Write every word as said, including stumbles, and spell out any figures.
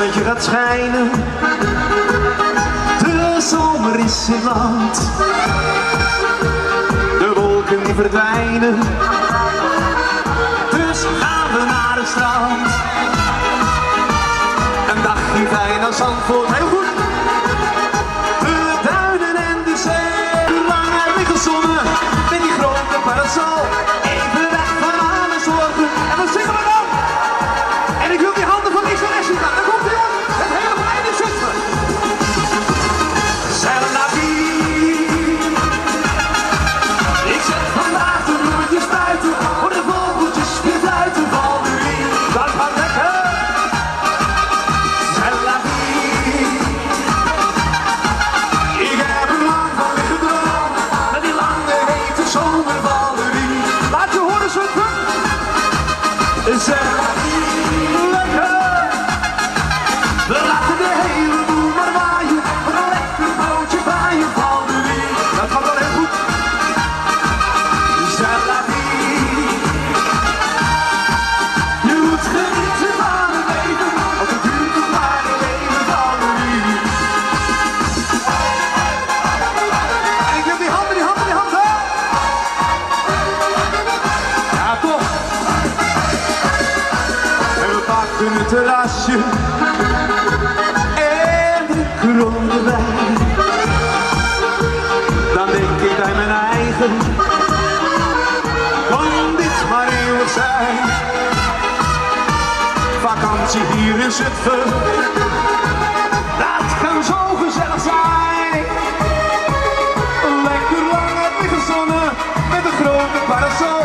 zonnetje gaat schijnen, de zomer is in land. De wolken die verdwijnen, dus gaan we naar het strand. Een dagje fijn aan Zandvoort, heel goed. De duinen en de zee, lang uit liggen zonnen, met die grote parasol. Even weg van alle zorgen, en wat zingen we dan? En ik wil die handen van X en S zien gaan, daar komt hij op, het hele kleine Zutphen. C'est la vie. Ik zet vandaag de bloemetjes buiten, voor de vogeltjes weer fluiten, Valerie. Dat gaat lekker. C'est la vie. Ik heb er lang van liggen dromen, met die lange hete zomer, Valerie. Laat je horen, Zutphen. C'est la vie. Lekker. We laten de hele boel maar waaien, voor een lekker broodje waaien, Valerie. Dat gaat wel heel goed. C'est la vie. Je moet genieten van het leven, want het duurt nog maar een leven, Valerie. En ik heb die handen, die handen, die handen. Ja, toch. En we pakken het terrasje en de kroon erbij. Dan denk ik bij mijn eigen, kan dit maar eeuwig zijn. Vakantie hier in Zutphen, dat kan zo gezellig zijn. Lekker lang uit liggen zonnen, met een grote parasol.